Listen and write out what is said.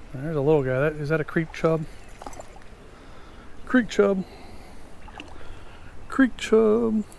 There's a little guy. Is that a creek chub? Creek chub. Creek chub.